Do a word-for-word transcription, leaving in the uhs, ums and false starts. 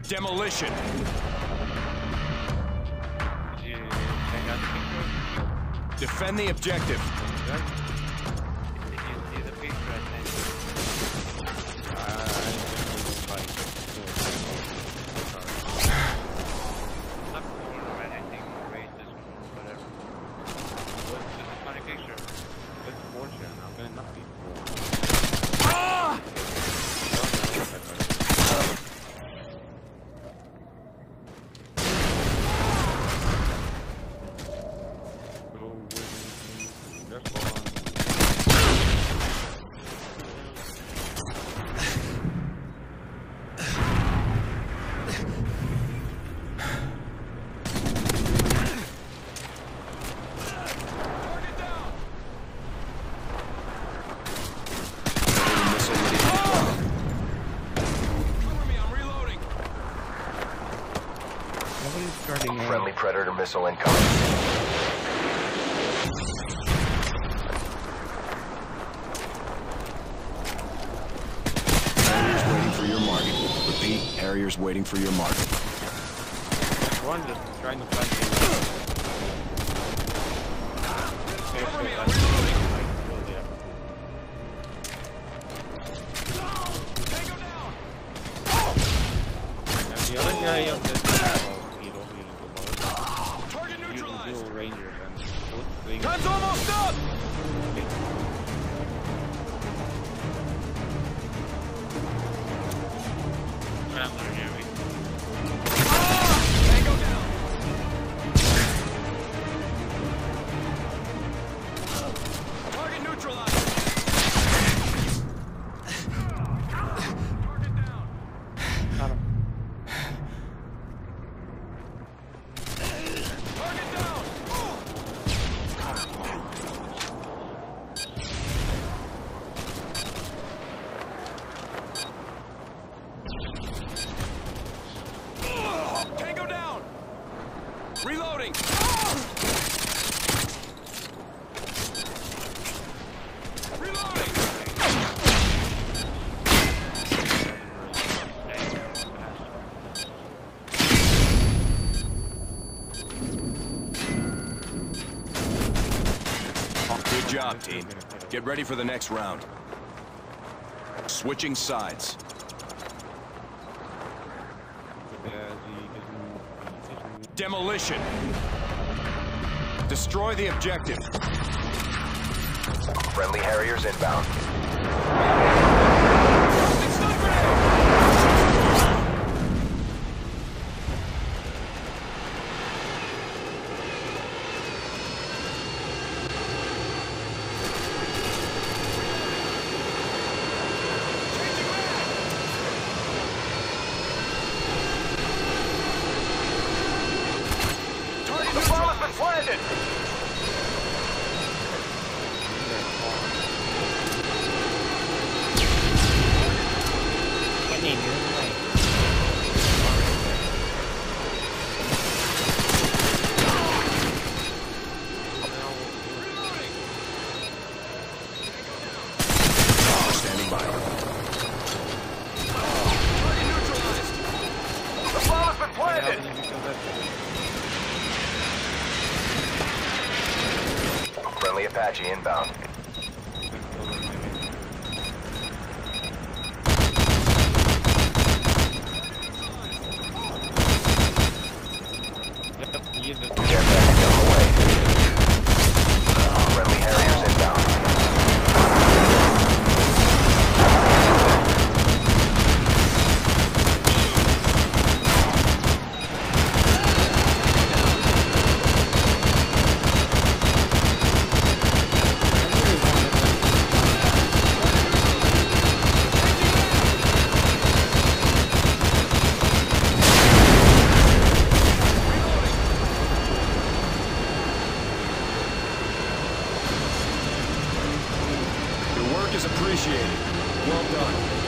Demolition. Did you check out the picture? Defend the objective. Did you see the picture I sent you? Uh, I didn't like not cool or anything racist or whatever. But it's just a funny picture. It's fortune. I'm gonna not be cool. Ah! Friendly Predator missile incoming. Harriers waiting for your mark. Repeat, Harriers waiting for your mark. One just trying to find you. Cover me, I'm reloading. Tango down. And the other guy on this Target neutralized. Ranger and Gun's almost up. Rambler near me. Ah! Tango down. Target neutralized. Target down. Got him. Target down. Tango down. Reloading. Reloading. Good job, team. Get ready for the next round. Switching sides. Demolition. Destroy the objective. Friendly Harriers inbound. The bomb has been planted! Standing by. Target neutralized! The bomb has been planted! Friendly Apache inbound. Care package on the way. Friendly Harriers inbound. Your work is appreciated. Well done.